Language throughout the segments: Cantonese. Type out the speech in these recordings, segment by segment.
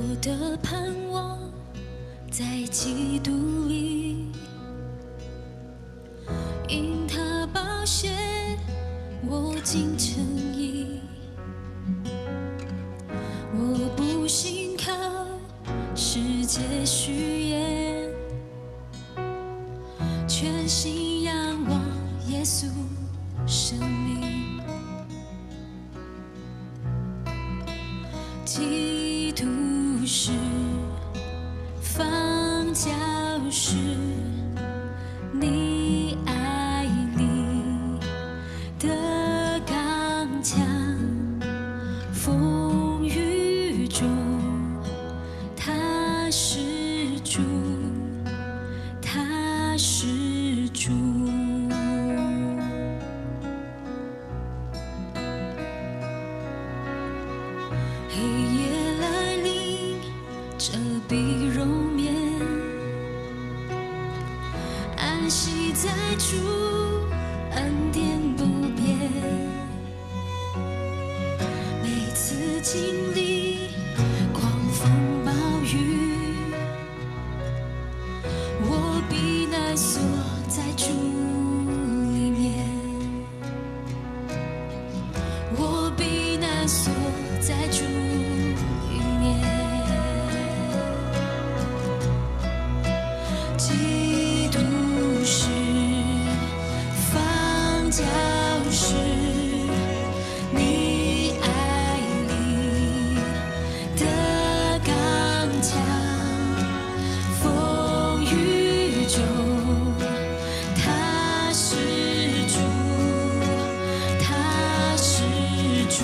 的盼望在基督里，因他宝血我竟称义。我不信靠世界虚言，全心仰望耶稣生命。基督是方教室，你爱你的刚强，风雨中他是主，他是主。黑夜来临，遮蔽容面，安息在主，恩典不变。每次经历狂风暴雨，我避难所在主里面，我避难所在主里面。基督是方教室，你爱你的刚强，风雨中他是主，他是主。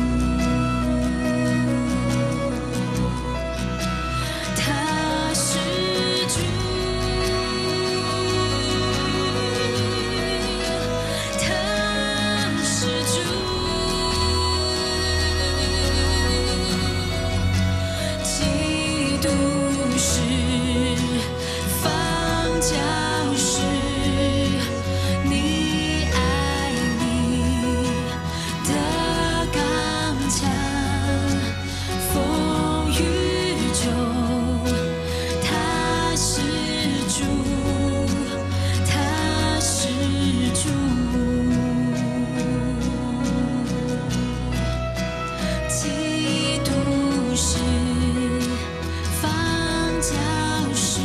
他是主，他是主，基督是方教室，你爱你的刚强，风雨中他是主，他是主。基督是方教室，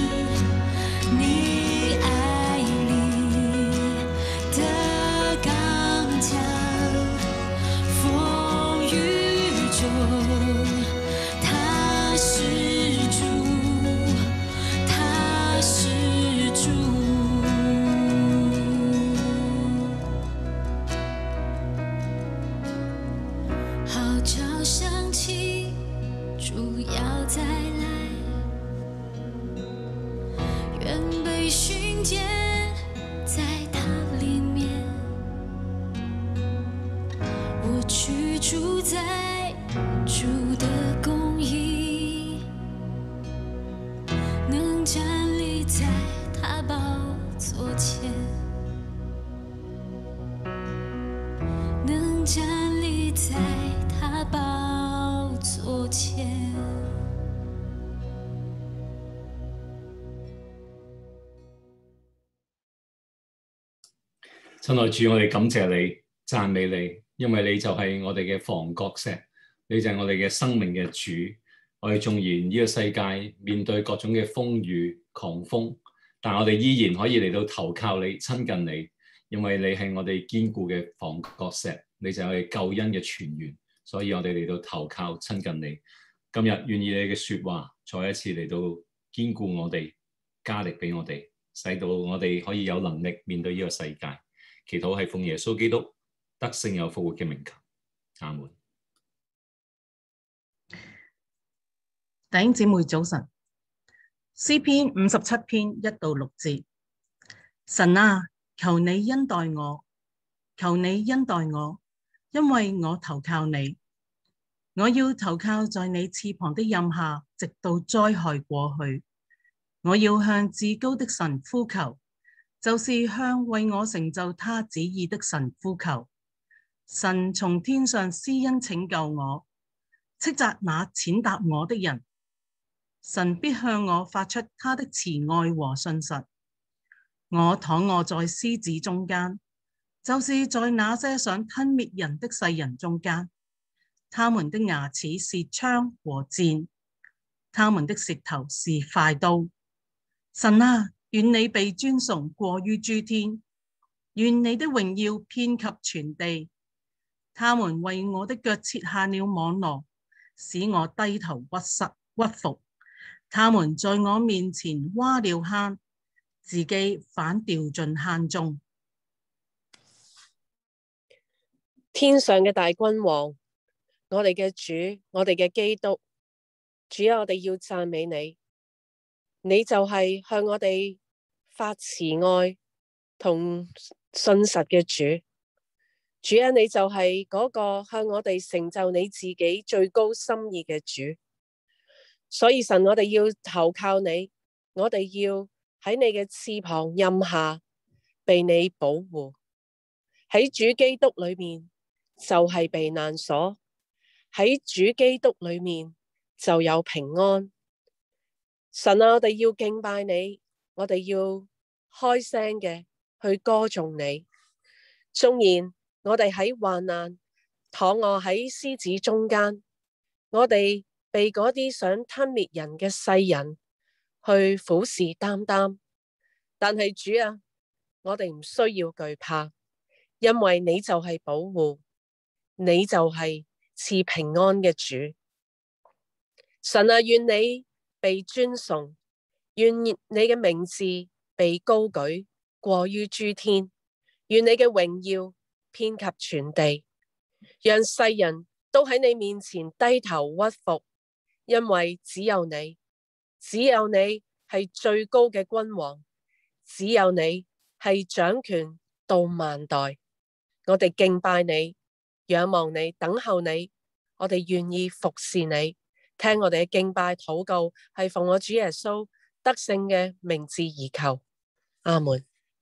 你爱你的刚强，风雨中他是主，他是主。号角响起，主要再来，愿被寻见在他里面。我居住在主的公义，能站立在他宝座前，能站立在他宝座前。 親愛主，我哋感謝你，讚美你，因為你就係我哋嘅房角石，你就係我哋嘅生命嘅主。我哋縱然呢個世界面對各種嘅風雨狂風，但我哋依然可以嚟到投靠你，親近你，因為你係我哋堅固嘅房角石，你就係我哋救恩嘅泉源，所以我哋嚟到投靠親近你。今日願意你嘅説話再一次嚟到堅固我哋，加力俾我哋，使到我哋可以有能力面對呢個世界。祈禱係奉耶穌基督得勝有復活嘅名求，阿門。 弟兄姊妹早晨，詩篇57篇1到6節，神啊，求你恩待我，求你恩待我，因為我投靠你。我要投靠在你翅膀的蔭下，直到災害過去。我要向至高的神呼求，就是向為我成就他旨意的神呼求。神從天上施恩拯救我， 斥責那踐踏我的人。神必向我發出他的慈愛和信實。我躺臥在獅子中間，就是在那些想吞滅人的世人中間。他們的牙齒是槍和箭，他們的舌頭是快刀。神啊，願你被尊崇過於諸天，願你的榮耀遍及全地。他們為我的腳設下了網羅，使我低頭屈服。他們在我面前挖了坑，自己反掉進坑中。 天上嘅大君王，我哋嘅主，我哋嘅基督，主啊，我哋要讚美你。你就係向我哋發慈愛同信實嘅主。主啊，你就係嗰個向我哋成就你自己最高心意嘅主。所以神，我哋要投靠你，我哋要喺你嘅翅膀蔭下被你保護。喺主基督裏面就係避難所，喺主基督裏面就有平安。神啊，我哋要敬拜你，我哋要開聲嘅去歌頌你。縱然我哋喺患難躺臥喺獅子中間，我哋被嗰啲想吞滅人嘅世人去虎視眈眈，但係主啊，我哋唔需要懼怕，因為你就係保護，你就係賜平安嘅主。神啊，願你被尊崇，願你嘅名字被高舉過於諸天，願你嘅榮耀遍及全地，讓世人都喺你面前低頭屈服。因為只有你係最高嘅君王，只有你係掌權到萬代。我哋敬拜你，仰望你，等候你，我哋願意服侍你，聽我哋嘅敬拜禱告，係奉我主耶穌得勝嘅名字而求。阿門。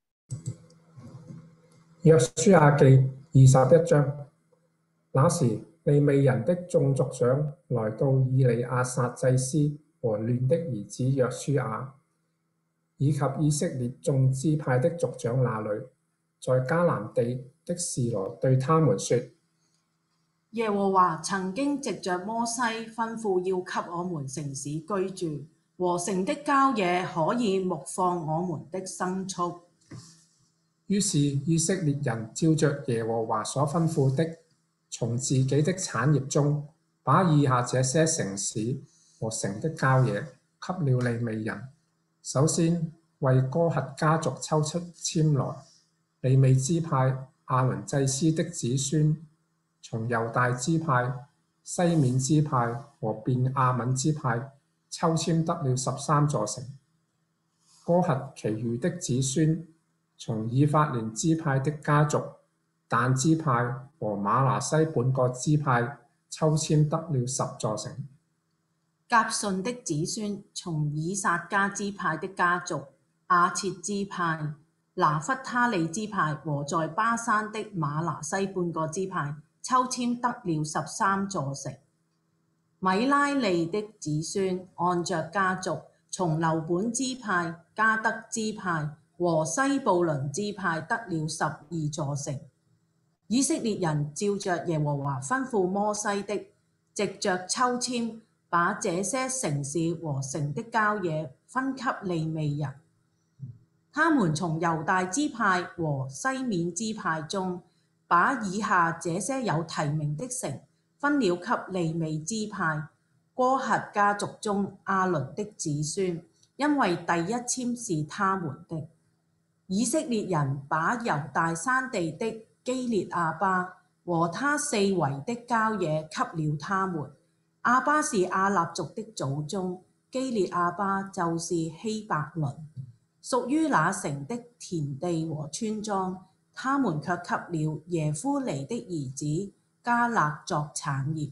約書亞記21章，那時利未人的眾族長來到以利亞撒祭司和嫩的兒子約書亞，以及以色列眾支派的族長那裏，在迦南地的示羅對他們說： 耶和華曾經藉着摩西吩咐要給我們城市居住，和城的郊野可以牧放我們的牲畜。 於是以色列人照着耶和華所吩咐的，從自己的產業中，把以下這些城市和城的郊野給了利未人。首先為哥轄家族抽出籤來，利未支派亞倫祭司的子孫，從猶大支派、西緬支派和便雅憫支派抽籤得了13座城。哥轄其餘的子孫，從以法蓮支派的家族、但支派和瑪拿西本個支派抽籤得了10座城。 革順的子孫，從以撒迦支派的家族、亞設支派、拿弗他利支派和在巴山的瑪拿西半個支派抽籤得了13座城。米拉利的子孫，按着家族，從流本支派、迦得支派和西布倫支派得了12座城。以色列人照着耶和華吩咐摩西的，藉着抽籤，把這些城市和城的郊野分給利未人。他們從猶大支派和西緬支派中，把以下這些有提名的城分了給利未支派、哥轄家族中亞倫的子孫，因為第一籤是他們的。以色列人把猶大山地的基列亞巴和他四圍的郊野給了他們。亞巴是亞納族的祖宗，基列亞巴就是希伯倫。屬於那城的田地和村莊，他們卻給了耶夫尼的兒子迦勒作產業。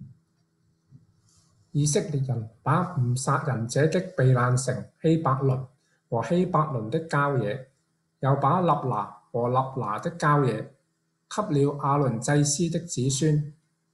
以色列人把唔殺人者的避難城希伯倫和希伯倫的郊野，又把立拿和立拿的郊野，給了亞倫祭司的子孫。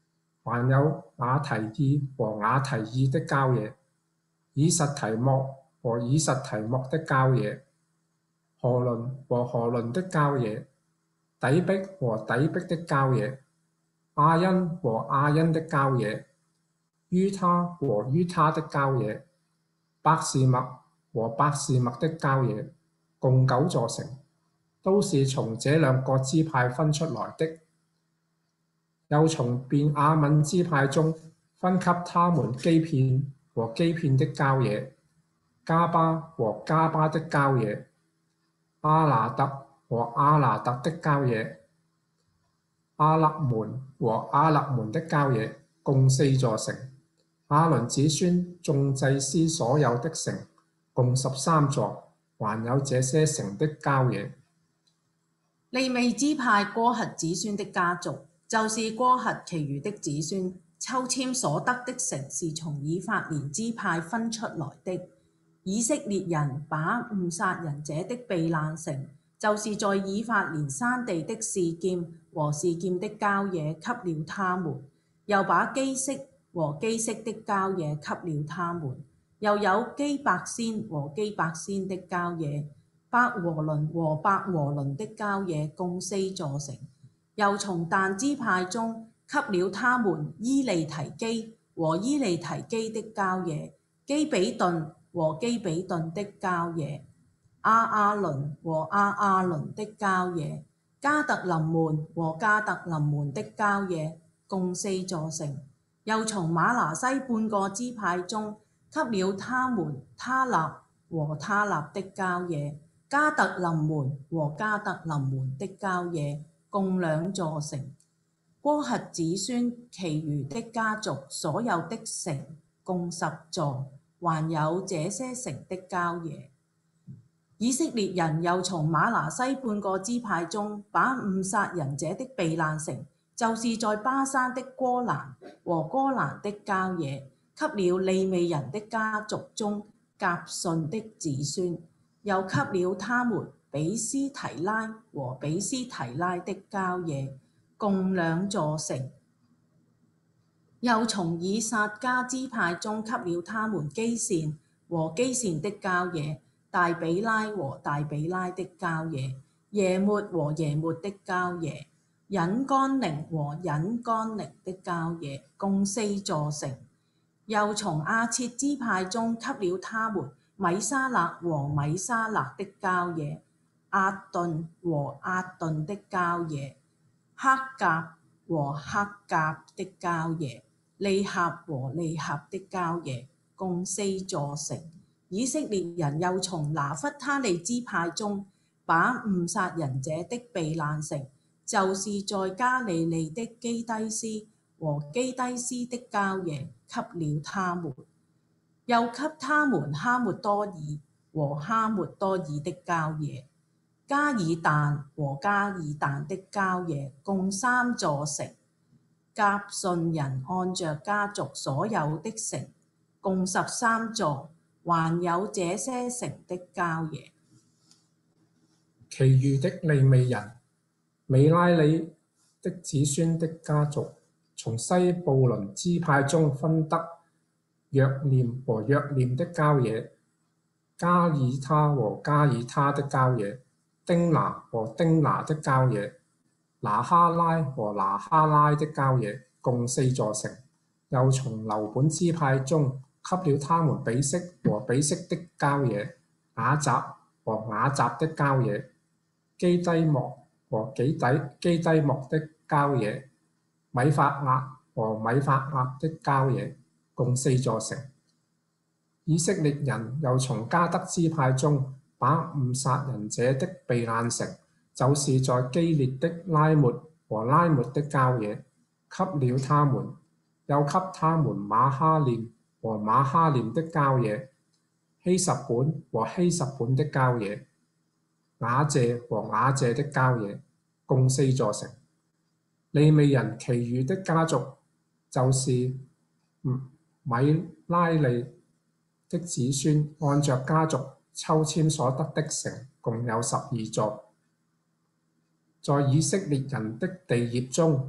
還有雅提爾和雅提爾的郊野，以實提莫和以實提莫的郊野，何倫和何倫的郊野，底璧和底璧的郊野，亞因和亞因的郊野，於他和於他的郊野，伯示麥和伯示麥的郊野，共9座城，都是從這兩個支派分出來的。又從便雅憫支派中分給他們基遍和基遍的郊野，加巴和加巴的郊野，亞拿特和亞拿特的郊野，亞勒門和亞勒門的郊野，共4座城。亞倫子孫眾祭司所有的城，共13座，還有這些城的郊野。 利未支派哥轄子孫的家族，就是哥轄其餘的子孫，抽籤所得的城是從以法蓮支派分出來的。以色列人把誤殺人者的避難城，就是在以法蓮山地的示劍和示劍的郊野，給了他們；又把基色和基色的郊野給了他們，又有基伯先和基伯先的郊野，伯和倫和伯和倫的郊野，共4座城。又從但支派中給了他們伊利提基和伊利提基的郊野，基比頓和基比頓的郊野，亞亞倫和亞亞倫的郊野，加特林門和加特林門的郊野，共4座城。又從瑪拿西半個支派中給了他們他納和他納的郊野，加特林門和加特林門的郊野，共2座城。哥轄子孫其餘的家族所有的城，共10座，還有這些城的郊野。以色列人又從瑪拿西半個支派中把誤殺人者的避難城，就是在巴山的哥蘭和哥蘭的郊野，給了利未人的家族中革順的子孫，又給了他們比斯提拉和比斯提拉的郊野，共2座城。又從以撒家支派中給了他們基善和基善的郊野，大比拉和大比拉的郊野，耶末和耶末的郊野，隱甘寧和隱甘寧的郊野，共4座城。又從亞設支派中給了他們米沙勒和米沙勒的郊野，押頓和押頓的郊野，克甲和克甲的郊野，利甲和利甲的郊野，共4座城。以色列人又從拿弗他利支派中把誤殺人者的避難城，就是在加利利的基低斯和基低斯的郊野，給了他們，又給他們哈末多爾和哈末多爾的郊野，加爾但和加爾但的郊野，共3座城。革順人按着家族所有的城，共13座，還有這些城的郊野。 其餘的利未人，米拉里的子孫的家族，從西布倫支派中分得約念和約念的郊野，加爾他和加爾他的郊野，丁拿和丁拿的郊野，拿哈拉和拿哈拉的郊野，共4座城。又從流本支派中給了他們比色和比色的郊野，雅雜和雅雜的郊野，基低莫和基低莫的郊野，米法押和米法押的郊野，共4座城。以色列人又從加得支派中把誤殺人者的避難城，就是在基列的拉末和拉末的郊野，給了他們，又給他們馬哈念和馬哈念的郊野，希實本和希實本的郊野，雅謝和雅謝的郊野，共4座城。利未人其餘的家族，就是米拉利的子孫，按着家族抽籤所得的城，共有12座。在以色列人的地業中，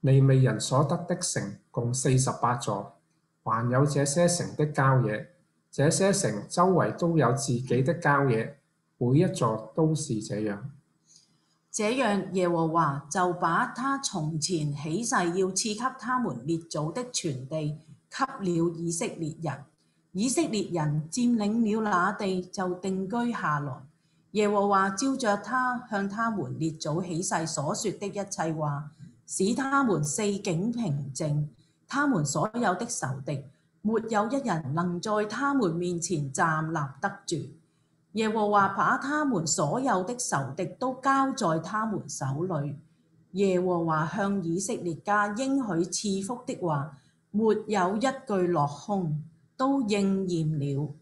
利未人所得的城共48座，還有這些城的郊野。這些城周圍都有自己的郊野，每一座都是這樣。 這樣耶和華就把他從前起誓要賜給他們列祖的全地給了以色列人。以色列人佔領了那地，就定居下來。耶和華照着他向他們列祖起誓所說的一切話，使他們四境平靜，他們所有的仇敵沒有一人能在他們面前站立得住。耶和華把他們所有的仇敵都交在他們手裏。耶和華向以色列家應許賜福的話，沒有一句落空，都應驗了。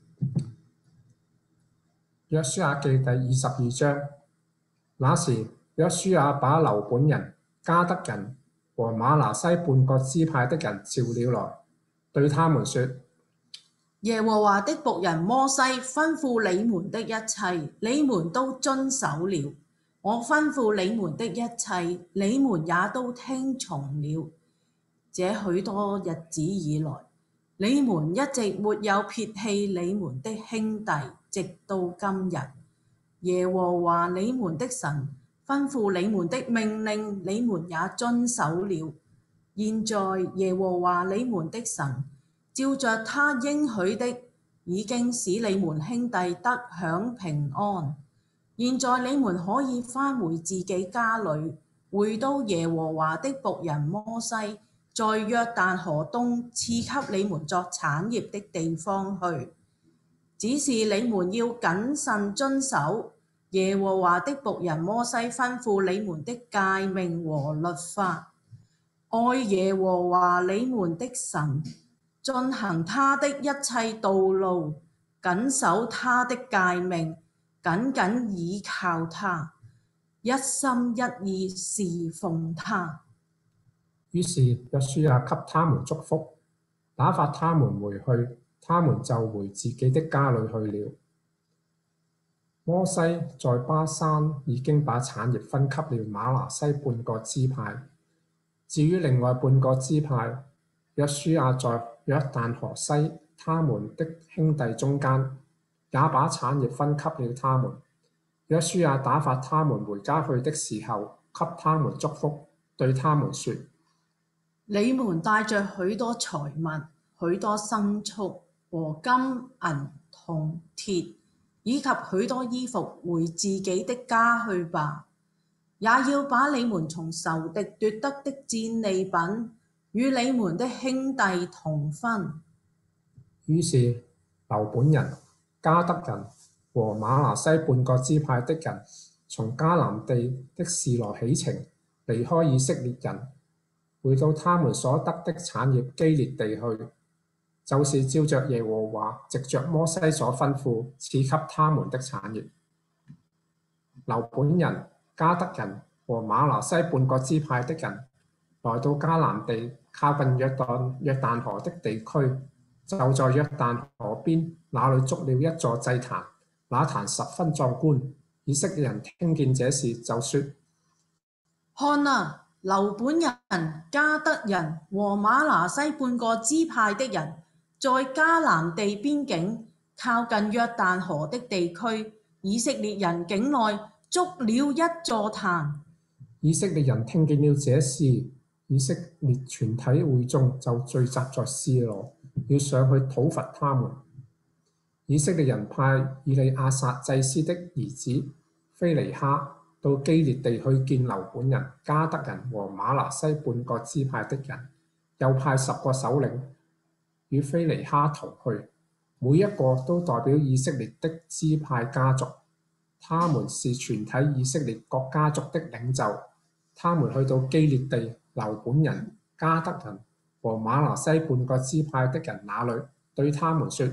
約書亞記第22章。那時，約書亞把流本人、迦得人和瑪拿西半個支派的人召了來，對他們說： 耶和華的僕人摩西吩咐你們的一切，你們都遵守了；我吩咐你們的一切，你們也都聽從了。這許多日子以來，你們一直沒有撇棄你們的兄弟，直到今日。耶和華你們的神吩咐你們的命令，你們也遵守了。現在耶和華你們的神照着他應許的，已經使你們兄弟得享平安。現在你們可以返回自己家裏，回到耶和華的僕人摩西在約旦河東賜給你們作產業的地方去。只是你們要謹慎遵守耶和華的僕人摩西吩咐你們的誡命和律法，愛耶和華你們的神，進行他的一切道路，謹守他的誡命，緊緊倚靠他，一心一意侍奉他。 於是約書亞給他們祝福，打發他們回去，他們就回自己的家裏去了。摩西在巴山已經把產業分給了瑪拿西半個支派，至於另外半個支派，約書亞在約旦河西他們的兄弟中間，也把產業分給了他們。約書亞打發他們回家去的時候，給他們祝福，對他們說： 你們帶着許多財物、許多牲畜和金銀銅鐵，以及許多衣服回自己的家去吧，也要把你們從仇敵奪得的戰利品與你們的兄弟同分。 於是流本人、迦得人和瑪拿西半個支派的人從迦南地的示羅起程，離開以色列人，回到他們所得的產業基列地去，就是照着耶和華藉着摩西所吩咐賜給他們的產業。流本人、迦得人和瑪拿西半個支派的人來到迦南地靠近約旦河的地區，就在約旦河邊那裏築了一座祭壇，那壇十分壯觀。以色列人聽見這事，就說： 看啊，流本人、迦得人和瑪拿西半個支派的人在迦南地邊境靠近約旦河的地區，以色列人境內築了一座壇。 以色列人聽見了這事，以色列全體會眾就聚集在示羅，要上去討伐他們。以色列人派以利亞撒祭司的兒子非尼哈到基列地去見流本人、迦得人和瑪拿西半個支派的人，又派10個首領與非尼哈同去，每一個都代表以色列的支派家族，他們是全體以色列各家族的領袖。他們去到基列地流本人、迦得人和瑪拿西半個支派的人那裏，對他們說：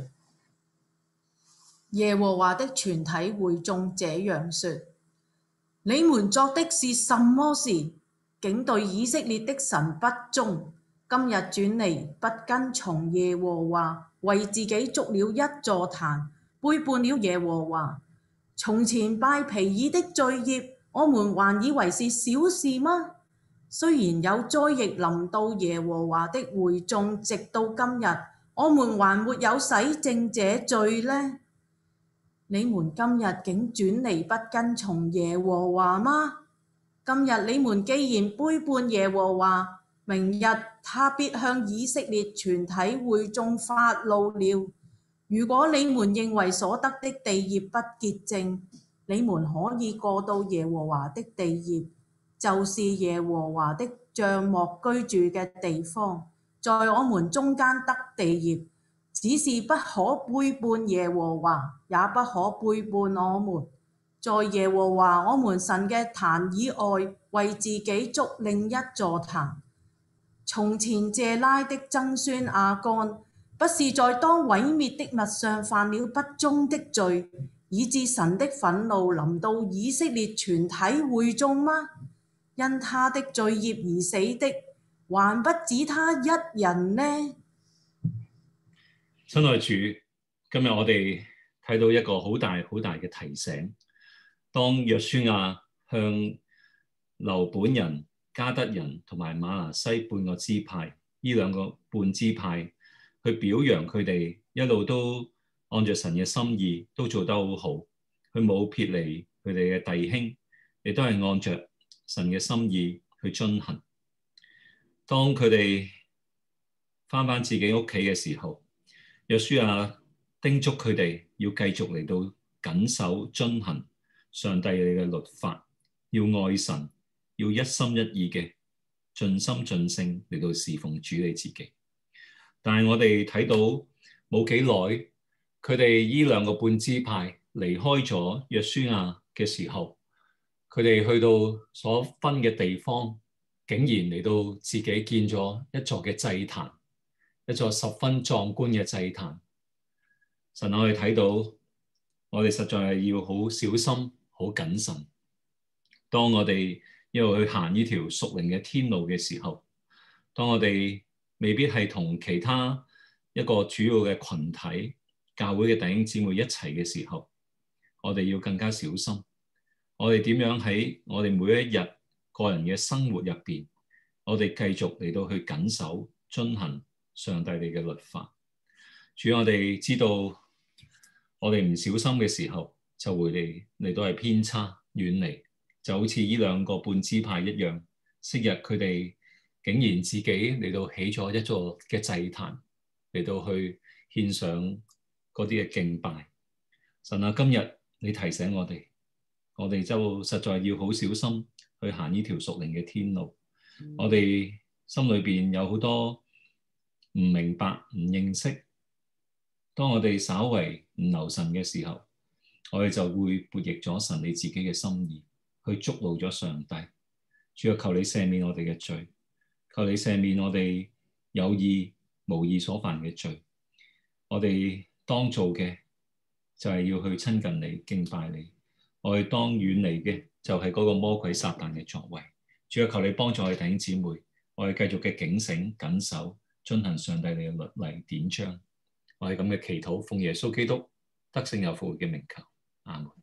耶和華的全體會眾這樣說：你們作的是什麼事？竟對以色列的神不忠，今日轉離不跟從耶和華，為自己築了一座壇，背叛了耶和華。從前拜毘珥的罪孽，我們還以為是小事嗎？ 雖然有災疫臨到耶和華的會眾，直到今日，我們還沒有洗淨這罪呢？你們今日竟轉離不跟從耶和華嗎？今日你們既然背叛耶和華，明日他必向以色列全體會眾發怒了。如果你們認為所得的地業不潔淨，你們可以過到耶和華的地業，就是耶和華的帳幕居住嘅地方，在我們中間得地業。只是不可背叛耶和華，也不可背叛我們，在耶和華我們神嘅壇以外，為自己築另一座壇。從前謝拉的曾孫亞干，不是在當毀滅的物上犯了不忠的罪，以致神的憤怒臨到以色列全體會眾嗎？因他的罪孽而死的，還不止他一人呢？ 親愛主，今日我哋睇到一個好大好大嘅提醒。當約書亞向流本人、迦得人同埋瑪拿西半個支派，呢兩個半支派去表揚佢哋一路都按着神嘅心意都做得好好，佢冇撇離佢哋嘅弟兄，亦都係按着神嘅心意去遵行。當佢哋返自己屋企嘅時候，約書亞叮囑佢哋要繼續嚟到謹守遵行上帝嘅律法，要愛神，要一心一意嘅盡心盡性嚟到侍奉主你自己。但係我哋睇到冇幾耐，佢哋呢兩個半支派離開咗約書亞嘅時候，佢哋去到所分嘅地方，竟然嚟到自己建咗一座嘅祭壇，一座十分壯觀嘅祭壇。神，我哋睇到，我哋實在係要好小心、好謹慎。當我哋一路去行呢條屬靈嘅天路嘅時候，當我哋未必係同其他一個主要嘅群體、教會嘅弟兄姊妹一齊嘅時候，我哋要更加小心。我哋點樣喺我哋每一日個人嘅生活入邊，我哋繼續嚟到去謹守、遵行上帝你嘅律法。主，我哋知道我哋唔小心嘅時候，就會嚟到係偏差遠離，就好似呢兩個半支派一樣。昔日佢哋竟然自己嚟到起咗一座嘅祭壇，嚟到去獻上嗰啲嘅敬拜。神啊，今日你提醒我哋就實在要好小心去行呢條屬靈嘅天路。我哋心裏邊有好多唔明白、唔認識。當我哋稍為唔留神嘅時候，我哋就會悖逆咗神你自己嘅心意，去觸怒咗上帝。主啊，求你赦免我哋嘅罪，求你赦免我哋有意無意所犯嘅罪。我哋當做嘅就係要去親近你、敬拜你。我哋當遠離嘅就係嗰個魔鬼撒旦嘅作為。主啊，求你幫助我哋弟兄姊妹，我哋繼續嘅警醒、謹守、遵行上帝你嘅律例典章。我係咁嘅祈禱，奉耶穌基督得勝有復活嘅名求，阿門。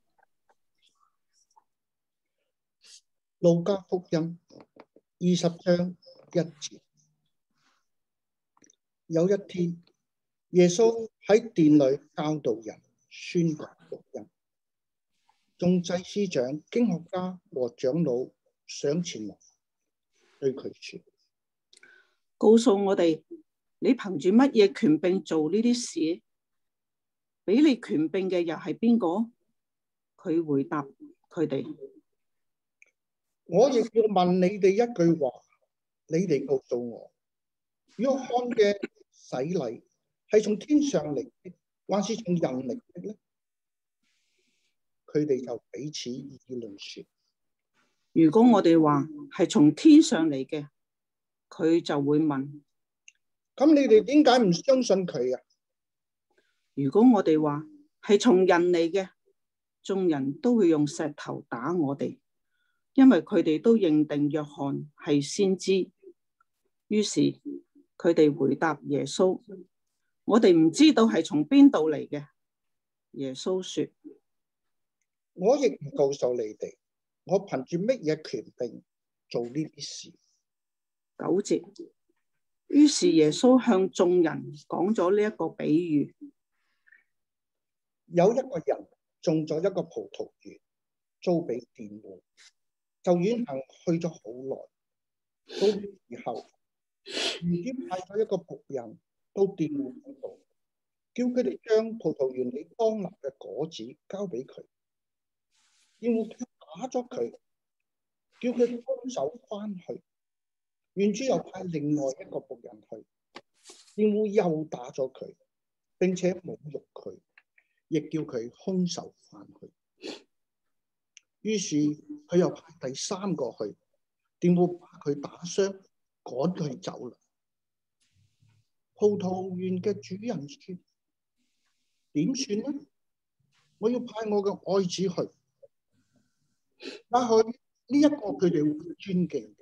路加福音20章1節。有一天，耶穌喺殿裏教導人，宣講福音。眾祭司長、經學家和長老上前來對佢說： 告訴我哋，你憑住乜嘢權柄做呢啲事？俾你權柄嘅又係邊個？佢回答佢哋： 我亦要問你哋一句話，你哋告訴我，約翰嘅洗禮係從天上嚟的，還是從人嚟的呢？佢哋就彼此議論說： 如果我哋話係從天上嚟嘅，佢就會問： 咁你哋點解唔相信佢啊？ 如果我哋話係從人嚟嘅，眾人都會用石頭打我哋，因為佢哋都認定約翰係先知。於是佢哋回答耶穌：我哋唔知道係從邊度嚟嘅。耶穌說： 我亦唔告訴你哋，我憑住乜嘢權柄做呢啲事。 9節，於是耶穌向眾人講咗呢一個比喻。 有一個人種咗一個葡萄園，租俾佃戶，就遠行去咗好耐。到時候，園主派咗一個僕人到佃戶嗰度，叫佢哋將葡萄園裏當納嘅果子交俾佢。佃戶卻打咗佢，叫佢空手翻去。園主又派另外一個僕人去，佃戶又打咗佢，並且侮辱佢，亦叫佢空手翻去。於是佢又派第三個去，佃戶把佢打傷，趕佢走啦。葡萄園嘅主人說：點算呢？我要派我嘅愛子去，也許呢一個佢哋會尊敬嘅。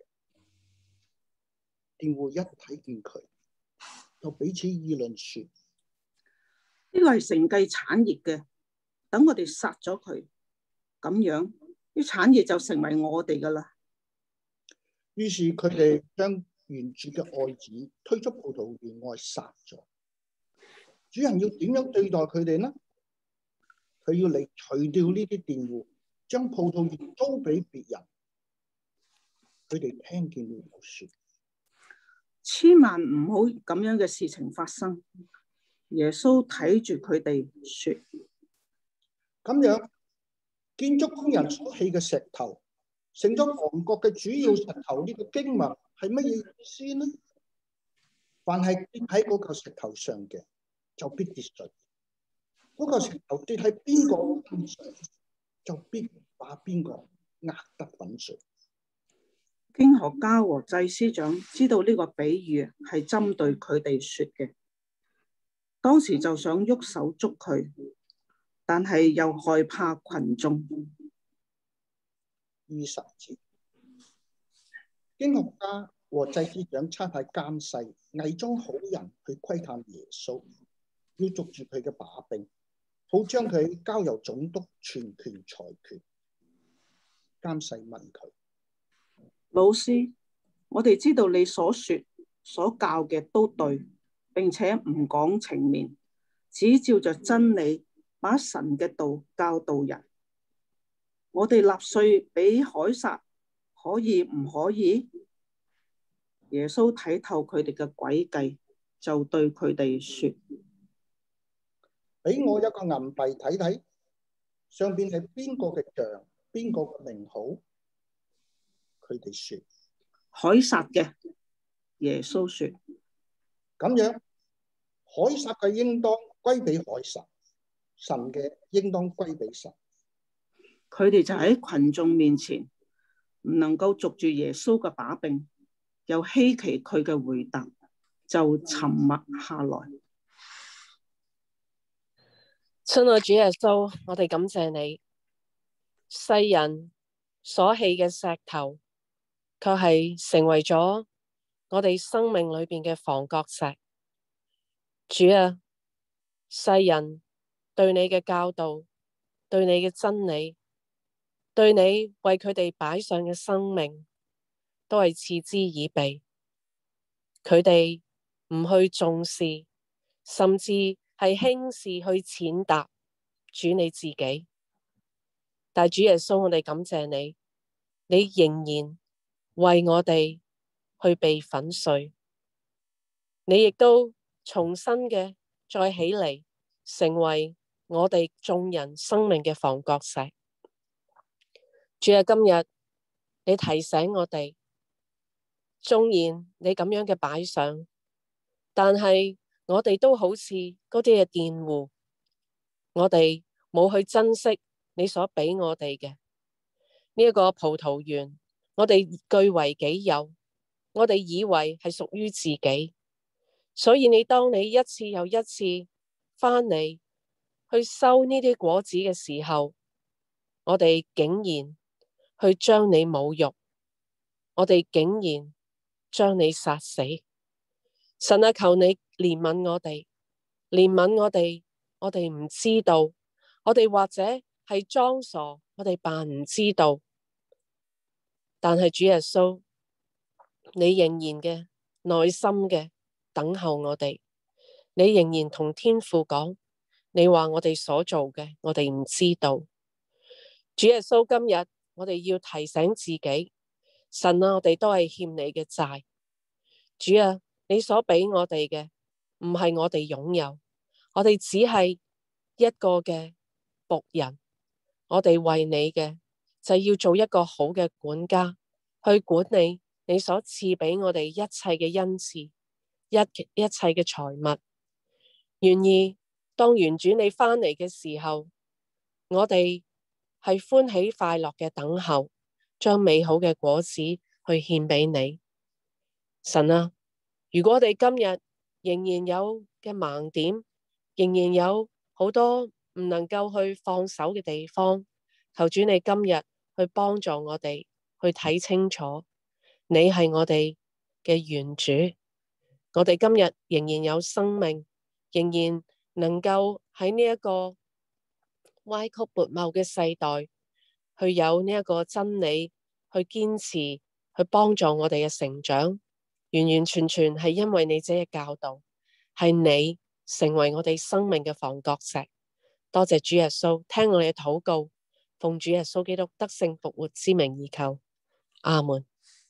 佃戶一睇見佢，就彼此議論說： 呢個係承繼產業嘅，等我哋殺咗佢，咁樣啲產業就成為我哋噶啦。 於是佢哋將園主嘅愛子推出葡萄園外殺咗。主人要點樣對待佢哋呢？佢要嚟除掉呢啲佃戶，將葡萄園租俾別人。佢哋聽見了就說： 千萬唔好咁樣嘅事情發生。耶穌睇住佢哋說： 咁樣建築工人所棄嘅石頭，成咗房角嘅主要石頭，呢個經文係乜嘢意思呢？凡係跌喺嗰嚿石頭上嘅，就必跌碎；嗰嚿石頭跌喺邊個身上，就必把邊個壓得粉碎。 經學家和祭司長知道呢個比喻係針對佢哋說嘅，當時就想喐手捉佢，但係又害怕群眾。 20節，經學家和祭司長差派監細偽裝好人去窺探耶穌，要捉住佢嘅把柄，好將佢交由總督全權裁決。監細問佢： 老師，我哋知道你所說所教嘅都對，並且唔講情面，只照着真理把神嘅道教導人。我哋納稅俾凱撒可以唔可以？耶穌睇透佢哋嘅詭計，就對佢哋說： 俾我一個銀幣睇睇，上邊係邊個嘅像，邊個嘅名號？佢哋說： 凱撒嘅。耶穌說： 咁樣，凱撒嘅應當歸俾凱撒，神嘅應當歸俾神。 佢哋就喺群眾面前唔能夠捉住耶穌嘅把柄，又稀奇佢嘅回答，就沉默下來。 親愛主耶穌，我哋感謝你，世人所棄嘅石頭，卻係成為咗我哋生命裏邊嘅房角石。主啊，世人對你嘅教導，對你嘅真理，對你為佢哋擺上嘅生命，都係嗤之以鼻。佢哋唔去重視，甚至係輕視去踐踏主你自己。但主耶穌，我哋感謝你，你仍然為我哋去被粉碎，你亦都重新嘅再起嚟，成為我哋眾人生命嘅房角石。主啊，今日你提醒我哋，縱然你咁樣嘅擺上，但係我哋都好似嗰啲嘅佃戶，我哋冇去珍惜你所俾我哋嘅呢一個葡萄園，我哋據為己有，我哋以為係屬於自己，所以當你一次又一次翻嚟去收呢啲果子嘅時候，我哋竟然去將你侮辱，我哋竟然將你殺死。神啊，求你憐憫我哋，憐憫我哋，我哋唔知道，我哋或者係裝傻，我哋扮唔知道。但係主耶穌， 你仍然嘅耐心嘅等候我哋，你仍然同天父講，你話我哋所做嘅，我哋唔知道。主耶穌，今日我哋要提醒自己，神啊，我哋都係欠你嘅債。主啊，你所俾我哋嘅唔係我哋擁有，我哋只係一個嘅僕人。我哋為你嘅就要做一個好嘅管家，去管理你所賜俾我哋一切嘅恩賜，一切嘅財物。願意當原主你翻嚟嘅時候，我哋係歡喜快樂嘅等候，將美好嘅果子去獻俾你。神啊，如果我哋今日仍然有嘅盲點，仍然有好多唔能夠去放手嘅地方，求主你今日去幫助我哋去睇清楚，你係我哋嘅原主。我哋今日仍然有生命，仍然能夠喺呢一個歪曲悖謬嘅世代，去有呢一個真理，去堅持，去幫助我哋嘅成長，完完全全係因為你這嘅教導，係你成為我哋生命嘅房角石。多謝主耶穌，聽我哋嘅禱告，奉主耶穌基督得勝復活之名而求，阿門。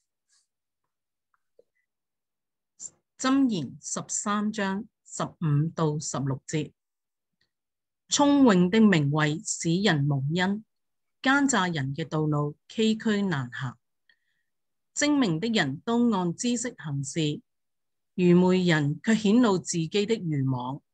箴言13章15到16節，聰穎的名位使人蒙恩，奸詐人嘅道路崎嶇難行。精明的人都按知識行事，愚昧人卻顯露自己的愚妄。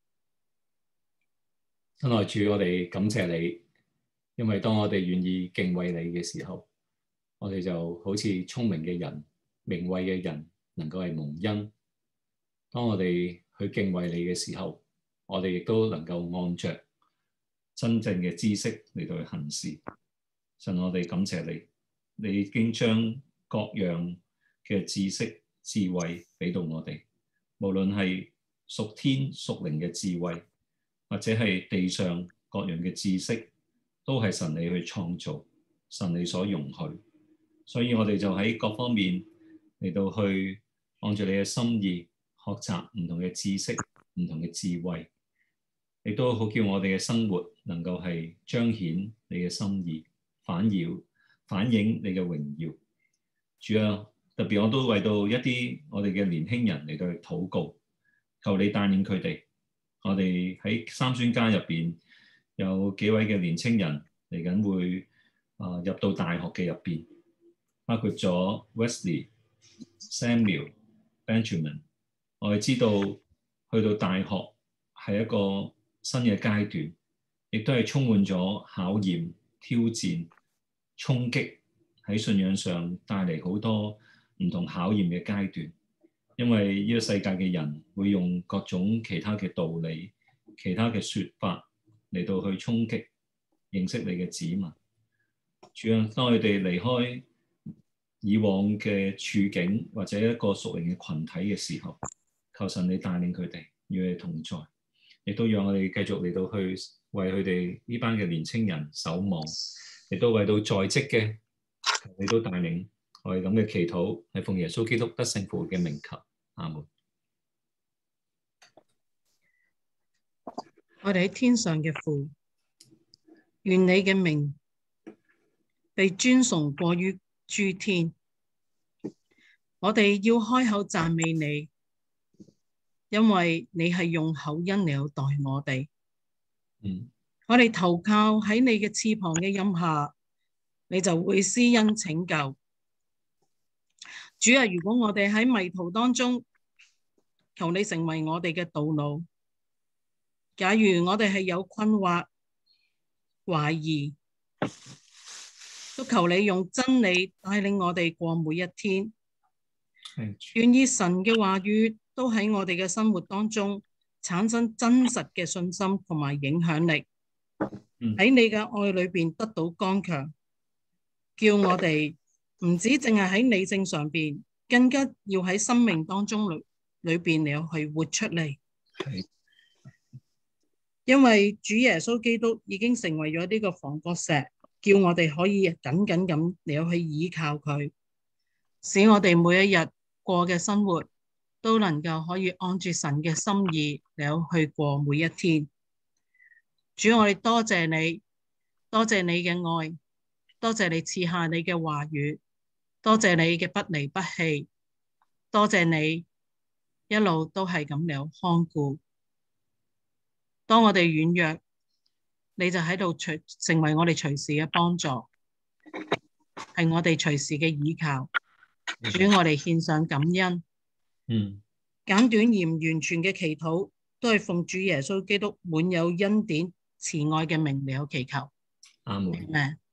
親愛主，我哋感謝你，因為當我哋願意敬畏你嘅時候，我哋就好似聰明嘅人、名位嘅人，能夠係蒙恩。當我哋去敬畏你嘅時候，我哋亦都能夠按着真正嘅知識嚟到去行事。神，我哋感謝你，你已經將各樣嘅知識、智慧俾到我哋，無論係屬天屬靈嘅智慧，或者係地上各樣嘅知識，都係神你去創造，神你所容許。所以我哋就喺各方面嚟到去按照你嘅心意，學習唔同嘅知識、唔同嘅智慧，亦都好叫我哋嘅生活能夠係彰顯你嘅心意，反映你嘅榮耀。主啊，特別我都為到一啲我哋嘅年輕人嚟到去禱告，求你帶領佢哋。我哋喺三宣家入邊有幾位嘅年青人嚟緊會入到大學嘅入邊，包括咗 Wesley、Samuel、Benjamin。我哋知道去到大學係一個新嘅階段，亦都係充滿咗考驗、挑戰、衝擊，喺信仰上帶嚟好多唔同考驗嘅階段。因為呢個世界嘅人會用各種其他嘅道理、其他嘅說法嚟到去衝擊認識你嘅子民。主啊，當佢哋離開以往嘅處境或者一個屬靈嘅群體嘅時候，求神你帶領佢哋，與你同在，亦都讓我哋繼續嚟到去為佢哋呢班嘅年青人守望，亦都為到在職嘅，你都帶領。我哋咁嘅祈禱係奉耶穌基督得勝復活嘅名求，阿門。 我哋喺天上嘅父，願你嘅名被尊崇過於諸天。我哋要開口讚美你，因為你係用厚恩嚟待我哋。我哋投靠喺你嘅翅膀嘅蔭下，你就會施恩拯救。主啊，如果我哋喺迷途當中，求你成為我哋嘅道路。假如我哋係有困惑、懷疑，都求你用真理帶領我哋過每一天。願意神嘅話語都喺我哋嘅生活當中產生真實嘅信心同埋影響力，喺你嘅愛裏邊得到剛強，叫我哋唔止淨係喺理性上邊，更加要喺生命當中裏邊你去活出嚟。因為主耶穌基督已經成為咗呢個房角石，叫我哋可以緊緊咁嚟去依靠佢。 使我哋每一日過嘅生活都能夠可以按住神嘅心意嚟去過每一天。主，我哋多謝你，多謝你嘅愛，多謝你賜下你嘅話語，多謝你嘅不離不棄，多謝你一路都係咁樣看顧。當我哋軟弱，你就喺度成為我哋隨時嘅幫助，係我哋隨時嘅依靠。主，我哋獻上感恩。簡短而唔完全嘅祈禱，都係奉主耶穌基督滿有恩典慈愛嘅名嚟祈求。 阿門。